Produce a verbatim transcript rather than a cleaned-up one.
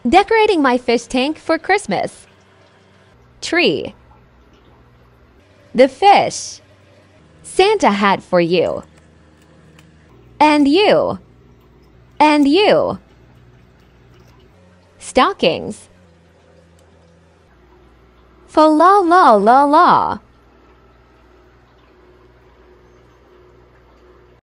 Decorating my fish tank for Christmas. Tree. The fish. Santa hat for you. And you. And you. Stockings. Fa la la la la.